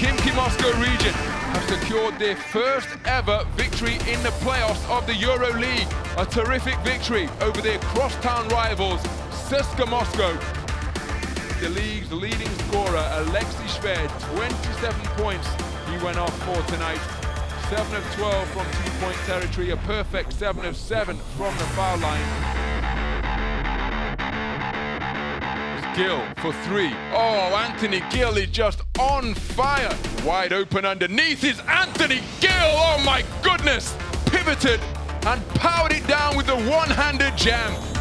Khimki Moscow Region have secured their first ever victory in the playoffs of the EuroLeague. A terrific victory over their crosstown rivals, CSKA Moscow. The league's leading scorer, Alexey Shved, 27 points he went off for tonight. 7 of 12 from two-point territory, a perfect 7 of 7 from the foul line. Gill for 3. Oh, Anthony Gill is just on fire. Wide open underneath is Anthony Gill. Oh my goodness. Pivoted and powered it down with the one-handed jam.